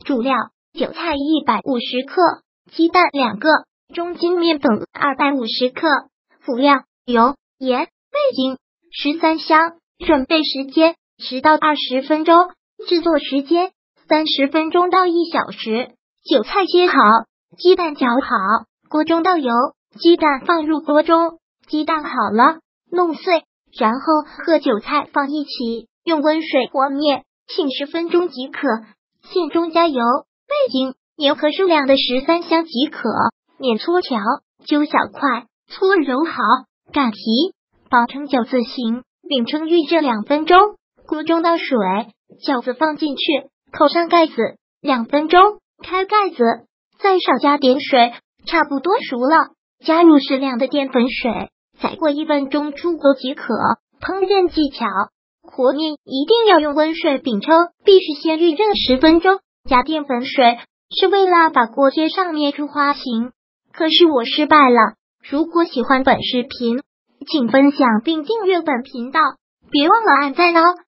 主料：韭菜150克，鸡蛋2个，中筋面粉250克。辅料：油、盐、味精。13香。准备时间10到20分钟，制作时间30分钟到1小时。韭菜切好，鸡蛋搅好，锅中倒油，鸡蛋放入锅中，鸡蛋好了，弄碎，然后和韭菜放一起，用温水和面浸10分钟即可。馅中加油、味精、盐和适量的13香即可。面搓条，揪小块，搓揉好，擀皮，包成饺子形，并称预热2分钟。锅中倒水，饺子放进去，扣上盖子2分钟，开盖子，再少加点水，差不多熟了，加入适量的淀粉水，再过1分钟出锅即可。烹饪技巧：和面一定要用温水饼铛，必须先预热10分钟。加淀粉水是为了把锅贴上面出花形，可是我失败了。如果喜欢本视频，请分享并订阅本频道，别忘了按赞哦。